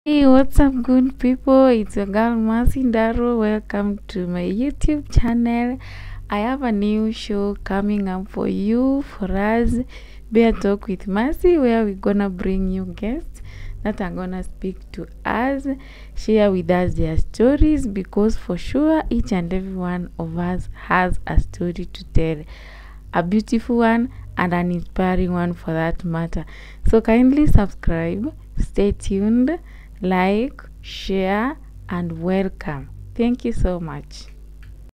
Hey, what's up, good people? It's your girl Mercy Ndaro. Welcome to my YouTube channel. I have a new show coming up for you, for us, Bear Talk with Mercy, where we're gonna bring you guests that are gonna speak to us, share with us their stories, because for sure each and every one of us has a story to tell, a beautiful one and an inspiring one for that matter. So kindly subscribe, stay tuned, like, share, and welcome. Thank you so much.